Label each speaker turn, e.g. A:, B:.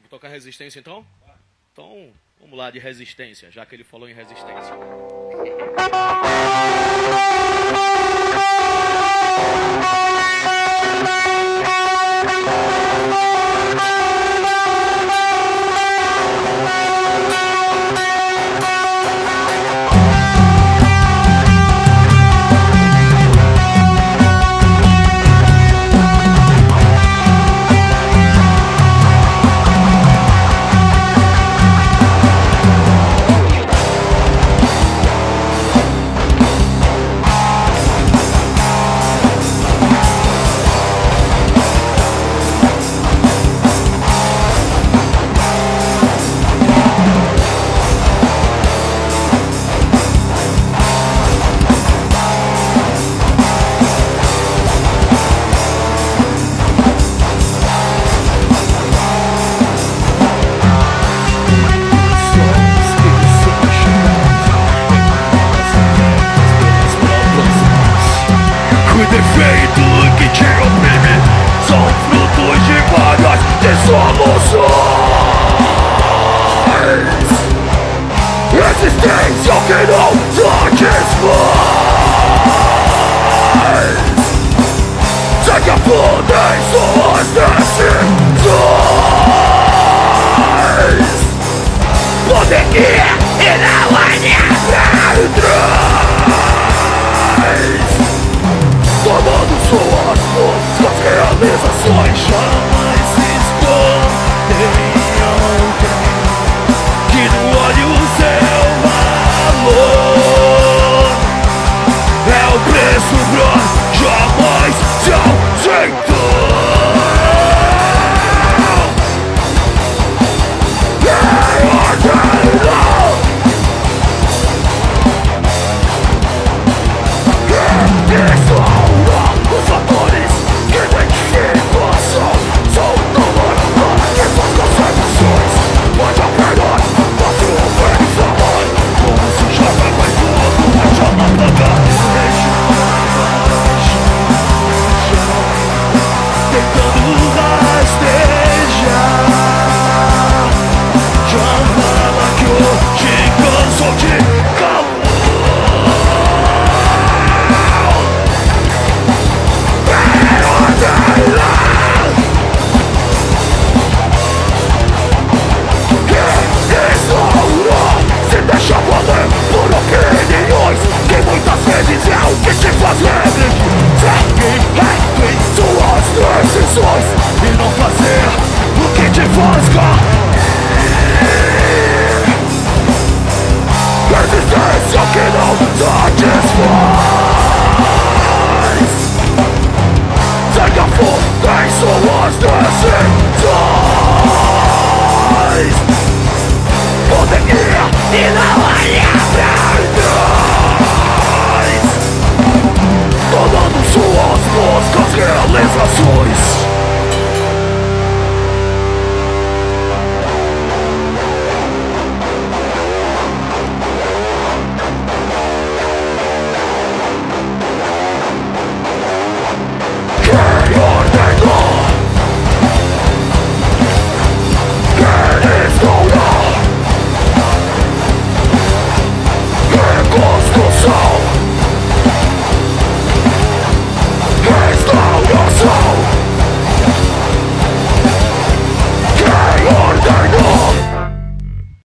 A: Tocar Resistência então? Então, vamos lá de Resistência, já que ele falou em Resistência.
B: Defeito que te oprime são frutos de várias dissoluções. Resistência que não satisfaz. Segue a fundo em suas decisões. Poder ir e não olhar pra trás. Tomando suas músicas, realizações jamais se escondem. Que não olhe o seu valor. É o preço pra jamais se ausentar. Os fatores que identificam a ação são tomando que faz conservações. Pode apenas fazer o bem e falar. Como se joga mais tudo, mas já não paga. Tentando rastejar. Já fala que hoje cansou de calar. Deixa valer por opiniões que muitas vezes é o que te faz livre. Segue em suas decisões e não fazer o que te faz cair. Resistência que não satisfaz. Segue a fundo em suas decisões. Poder ir e não olhar pra trás. Tomando suas músicas, realizações.